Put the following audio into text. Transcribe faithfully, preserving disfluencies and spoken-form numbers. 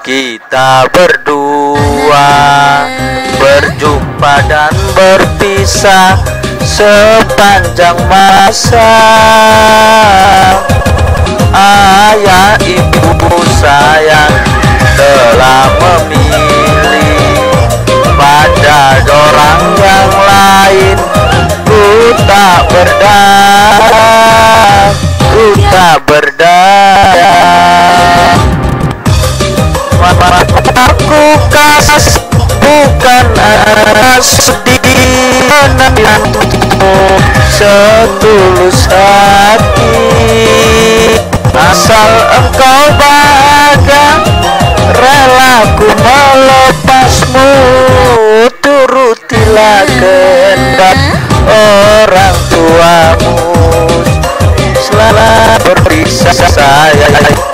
Kita berdua berjumpa dan berpisah sepanjang masa. Ayah ibu sayang telah memilih pada orang yang lain. Ku tak berdaya, ku tak berdaya. Aku kasih bukan sedih, menantimu setulus hati. Asal engkau bahagia, rela ku melepasmu. Turutilah kehendak orang tuamu. Selalu berpisah sayang.